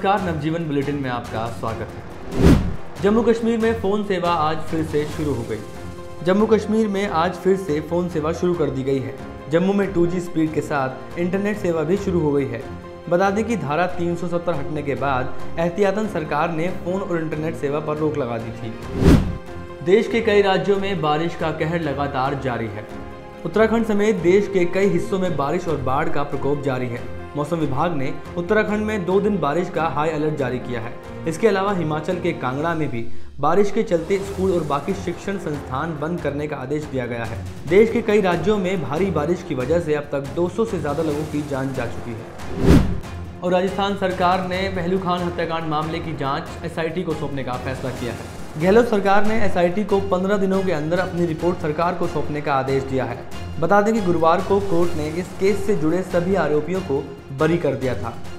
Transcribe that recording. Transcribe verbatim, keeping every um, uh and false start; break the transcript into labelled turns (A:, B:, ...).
A: नमस्कार, नवजीवन बुलेटिन में आपका स्वागत है। जम्मू कश्मीर में फ़ोन सेवा आज फिर से शुरू हो गई। जम्मू कश्मीर में आज फिर से फ़ोन सेवा शुरू कर दी गई है। जम्मू में टू जी स्पीड के साथ इंटरनेट सेवा भी शुरू हो गई है। बता दें कि धारा तीन सौ सत्तर हटने के बाद एहतियातन सरकार ने फ़ोन और इंटरनेट सेवा पर रोक लगा दी थी। देश के कई राज्यों में बारिश का कहर लगातार जारी है। उत्तराखंड समेत देश के कई हिस्सों में बारिश और बाढ़ का प्रकोप जारी है। मौसम विभाग ने उत्तराखंड में दो दिन बारिश का हाई अलर्ट जारी किया है। इसके अलावा हिमाचल के कांगड़ा में भी बारिश के चलते स्कूल और बाकी शिक्षण संस्थान बंद करने का आदेश दिया गया है। देश के कई राज्यों में भारी बारिश की वजह से अब तक दो सौ से ज्यादा लोगों की जान जा चुकी है। और राजस्थान सरकार ने पहलू खान हत्याकांड मामले की जांच एस आई टी को सौंपने का फैसला किया है। गहलोत सरकार ने एस आई टी को पंद्रह दिनों के अंदर अपनी रिपोर्ट सरकार को सौंपने का आदेश दिया है। बता दें कि गुरुवार को कोर्ट ने इस केस से जुड़े सभी आरोपियों को बरी कर दिया था।